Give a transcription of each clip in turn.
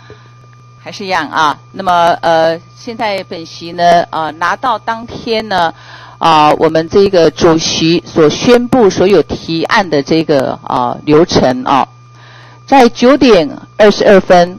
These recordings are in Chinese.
还是一样啊。那么现在本席呢拿到当天呢我们这个主席所宣布所有提案的这个流程啊，在9点22分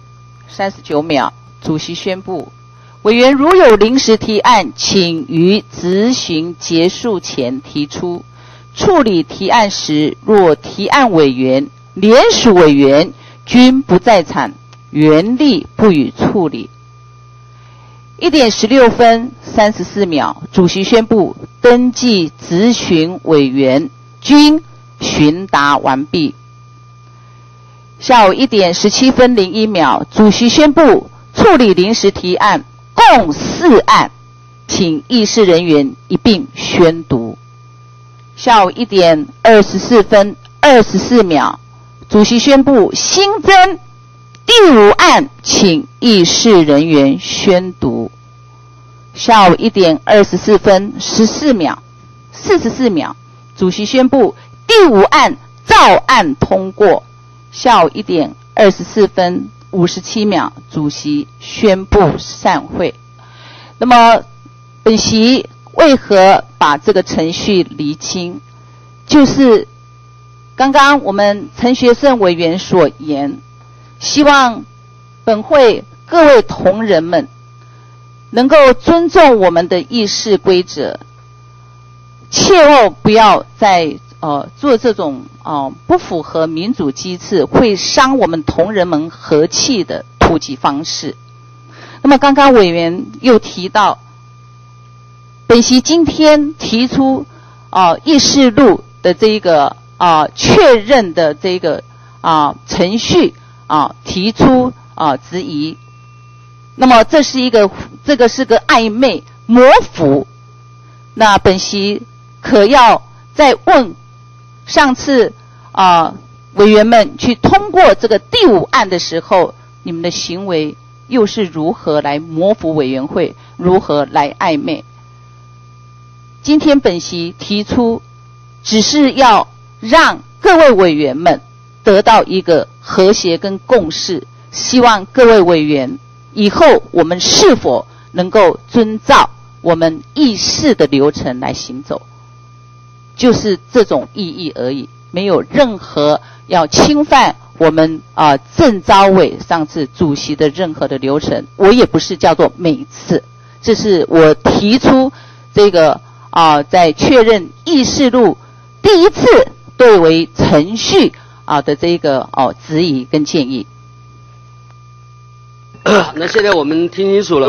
39秒，主席宣布，委员如有临时提案，请于质询结束前提出。处理提案时，若提案委员、联署委员均不在场，原例不予处理。1点16分34秒，主席宣布登记质询委员均询答完毕。下午1点17分01秒，主席宣布处理临时提案共4案，请议事人员一并宣读。下午1点24分24秒，主席宣布新增第5案，请议事人员宣读。下午1点24分44秒，主席宣布第5案照案通过。下午1点24分57秒，主席宣布散会。那么本席为何把这个程序厘清？就是刚刚我们陈学圣委员所言，希望本会各位同仁们能够尊重我们的议事规则，切勿不要再做这种不符合民主机制，会伤我们同仁们和气的突击方式。那么刚刚委员又提到，本席今天提出议事录的这一个确认的这个程序提出质疑。那么这个是个暧昧模糊。那本席可要再问上次委员们去通过这个第5案的时候，你们的行为又是如何来模糊委员会，如何来暧昧？今天本席提出，只是要让各位委员们得到一个和谐跟共识，希望各位委员以后我们是否能够遵照我们议事的流程来行走，就是这种意义而已，没有任何要侵犯我们郑召委上次主席的任何的流程。我也不是叫做每次，这是我提出这个在确认议事录第1次对为程序的这个质疑跟建议。 那现在我们听清楚了。